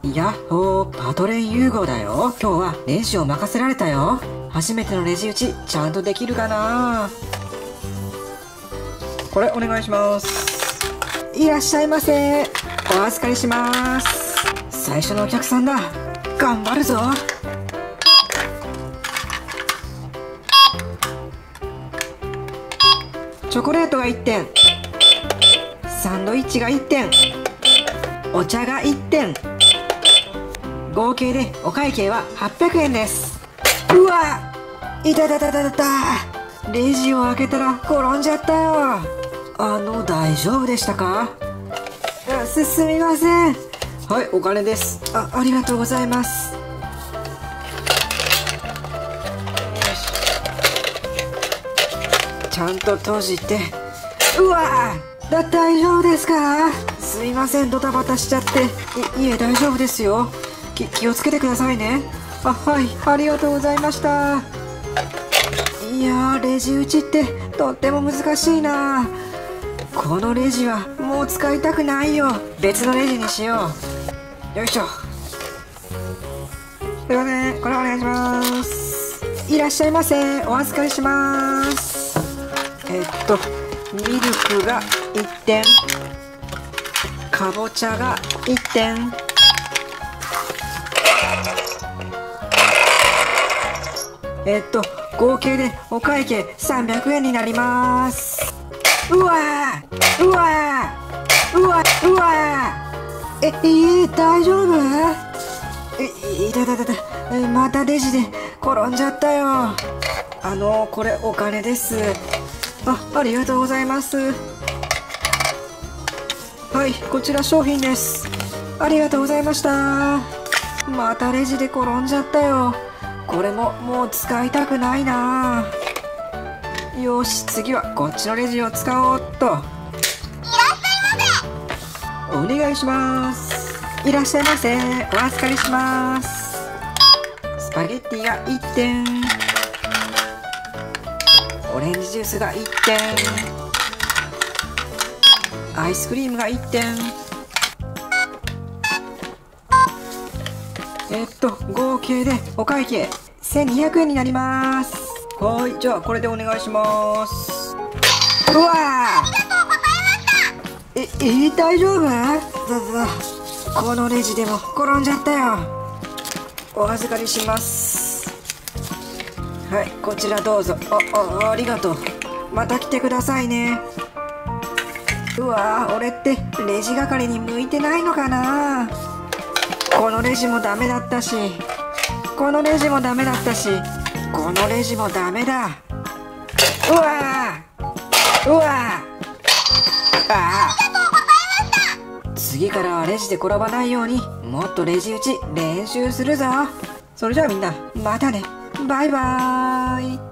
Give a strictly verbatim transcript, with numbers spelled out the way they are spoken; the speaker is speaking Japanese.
やっほー、パトレン融合だよ。今日はレジを任せられたよ。初めてのレジ打ちちゃんとできるかな。これお願いします。いらっしゃいませ。お預かりします。最初のお客さんだ。頑張るぞ。チョコレートがいってん、サンドイッチがいってん、お茶がいってん、合計でお会計ははっぴゃくえんです。うわ、いたたたたたた。レジを開けたら転んじゃったよ。あの、大丈夫でしたか？す、すみません。はい、お金です。あ、ありがとうございます。よし。ちゃんと閉じて。うわー、だ、大丈夫ですか？すみません、ドタバタしちゃって。い、いえ、大丈夫ですよ。き、気をつけてくださいね。あ、はい、ありがとうございました。いやー、レジ打ちってとっても難しいな。このレジはもう使いたくないよ。別のレジにしよう。よいしょ。すいません、これお願いします。いらっしゃいませ。お預かりします。えっとミルクがいってん、かぼちゃがいってん、えっと合計でお会計さんびゃくえんになります。うわー、うわー、うわうわー。え、えー、大丈夫？え、いたたたた、またレジで転んじゃったよ。あの、これお金です。あ、ありがとうございます。はい、こちら商品です。ありがとうございました。またレジで転んじゃったよ。これももう使いたくないな。よし、次はこっちのレジを使おうっと。いらっしゃいませ。お願いします。いらっしゃいませ。お預かりします。スパゲッティがいってん、オレンジジュースがいってん、アイスクリームがいってん。えっと合計でお会計せんにひゃくえんになります。はい、じゃあこれでお願いします。うわー、ありがとうございました。え、えー、大丈夫？だだこのレジでも転んじゃったよ。お預かりします。はい、こちらどうぞ。あ、あ、ありがとう。また来てくださいね。うわー、俺ってレジ係に向いてないのかな。このレジもダメだったし、このレジもダメだったし、このレジもダメだ。うわー、うわー、ああ、次からはレジで転ばないようにもっとレジ打ち練習するぞ。それじゃあみんなまたね。バイバーイ。